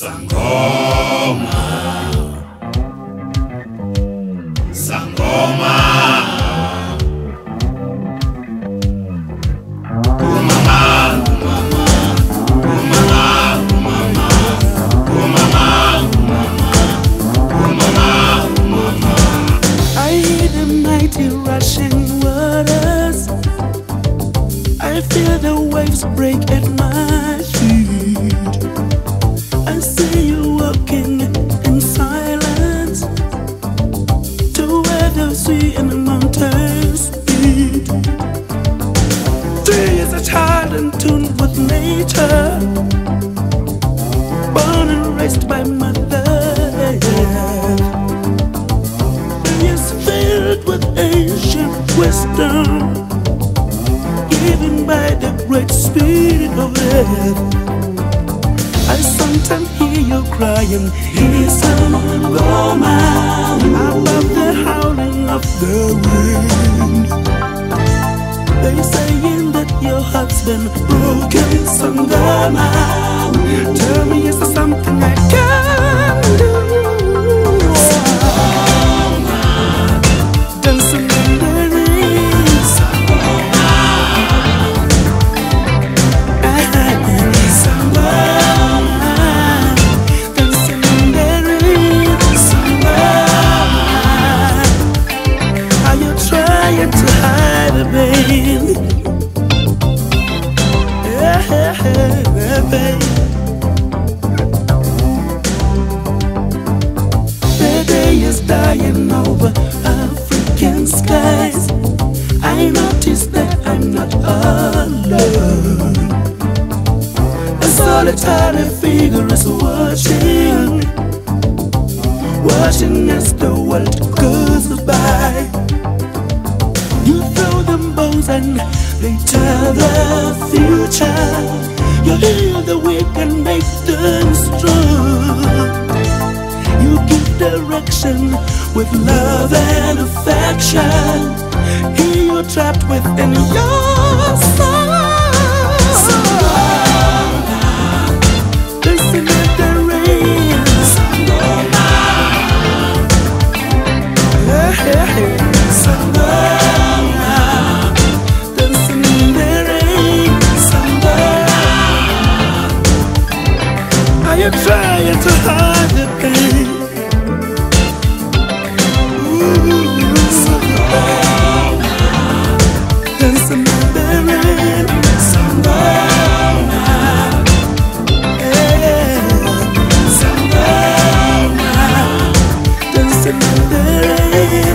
Sangoma, Sangoma, umama, umama, umama, umama, umama, umama, umama. I hear the mighty rushing waters. I feel the waves break at my feet. I see you walking in silence to where the sea and the mountains meet. Tree is a child in tune with nature, born and raised by mother. And is filled with ancient wisdom, given by the great spirit of earth. I sometimes hear you crying, he's Sangoma, above the howling of the wind. They saying that your heart's been broken, Sangoma. Tell me, is there something I can do? Sangoma, dancing in the rain, Sangoma. To hide the pain, the day is dying over African skies. I notice that I'm not alone. A solitary figure is watching as the world goes by. You throw them bows and they tell the future. You heal the weak and make them strong. You give direction with love and affection. Here you're trapped within your soul. Listen to the rain, Sangoma. Sangoma. You're trying to hide the pain. Sangoma, dancing in the rain, Sangoma, yeah. Sangoma, dancing in the rain,